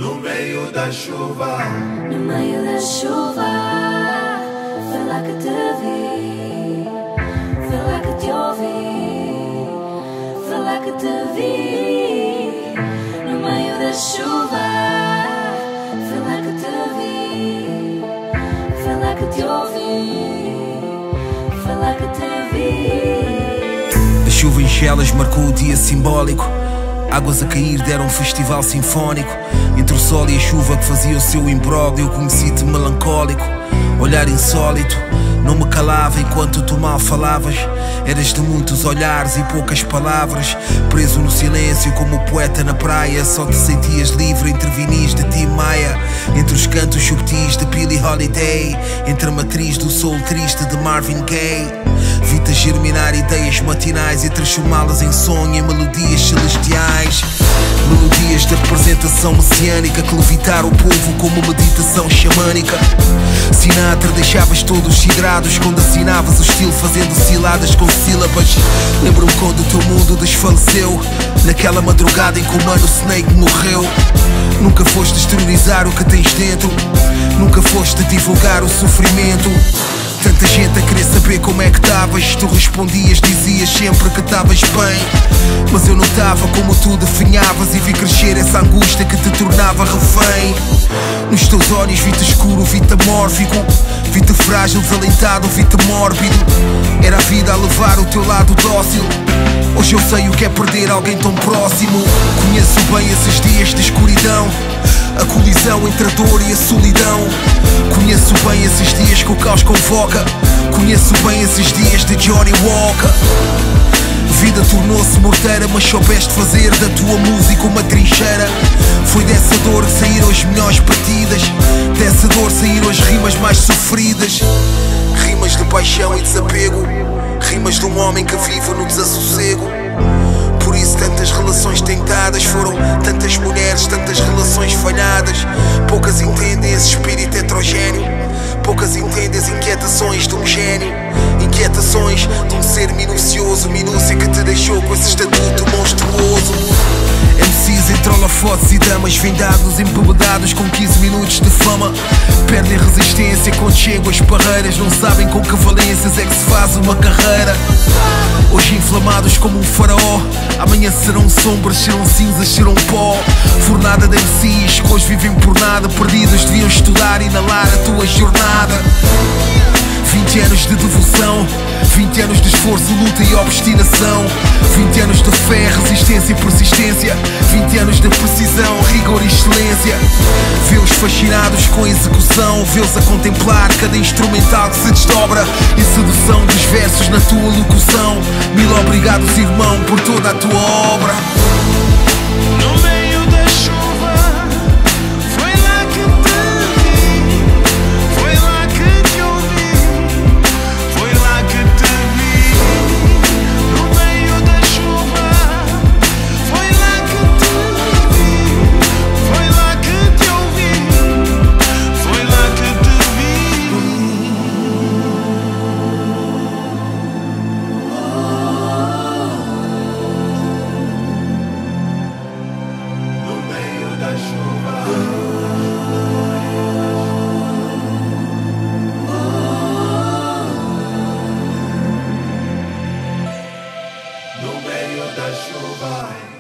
No meio da chuva, no meio da chuva, foi lá que te vi, foi lá que te ouvi, foi lá que te vi. No meio da chuva, foi lá que te vi, foi lá que te ouvi, foi lá que te vi. A chuva em gelas marcou o dia simbólico. Águas a cair deram um festival sinfónico. Entre o sol e a chuva que fazia o seu imbróglio, conheci-te melancólico, olhar insólito. Não me calava enquanto tu mal falavas. Eras de muitos olhares e poucas palavras. Preso no silêncio como poeta na praia. Só te sentias livre entre vinis de Tim Maia, entre os cantos subtis de Billie Holiday, entre a matriz do soul triste de Marvin Gaye. Vi-te germinar ideias matinais e transformá-las em sonho, em melodias celestiais. Melodias de representação messiânica que levitaram o povo como meditação xamânica. Sinatra, deixavas todos sidrados quando assinavas o estilo fazendo ciladas com sílabas. Lembro-me quando o teu mundo desfaleceu, naquela madrugada em que o mano Snake morreu. Nunca foste exteriorizar o que tens dentro, nunca foste divulgar o sofrimento. Tanta gente a querer saber como é que estavas. Tu respondias, dizias sempre que estavas bem, mas eu notava como tu definhavas e vi crescer essa angústia que te tornava refém. Nos teus olhos vi-te escuro, vi-te amórfico, vi-te frágil, desalentado, vi-te mórbido. Era a vida a levar o teu lado dócil. Hoje eu sei o que é perder alguém tão próximo. Conheço bem esses dias de escuridão, a colisão entre a dor e a solidão. Conheço bem esses dias que o caos convoca, conheço bem esses dias de Johnny Walker. A vida tornou-se morteira, mas soubeste fazer da tua música uma trincheira. Foi dessa dor que saíram as melhores partidas, dessa dor saíram as rimas mais sofridas. Rimas de paixão e desapego, rimas de um homem que vive no desassossego. Por isso tantas relações tentadas, foram tantas mulheres, tantas relações falhadas. Poucas entendem esse espírito heterogéneo, poucas entendem as inquietações de um gênio, inquietações de um ser minucioso, minúcia que te deixou com esse estatuto monstruoso. MCs entre holofotes e damas, vendados, embebedados com 15 minutos de fama. Perdem resistência quando chegam as barreiras, não sabem com que valências é que se faz uma carreira. Hoje inflamados como um faraó, amanhã serão sombras, serão cinzas, serão pó. Fornada de MCs que hoje vivem por nada, perdidos deviam estudar e inalar a tua jornada. 20 anos de devoção, 20 anos de esforço, luta e obstinação, 20 anos de fé, resistência e persistência, 20 anos de precisão, rigor e excelência. Vê-os fascinados com a execução, vê-os a contemplar cada instrumental que se desdobra e sedução dos versos na tua locução. Mil obrigados, irmão, por toda a tua obra. no meio da chuva, foi lá que te vi, foi lá que te ouvi, foi lá que te vi. No meio da chuva, foi lá que te vi, foi lá que te ouvi, foi lá que te vi. No meio da chuva, no meio da chuva.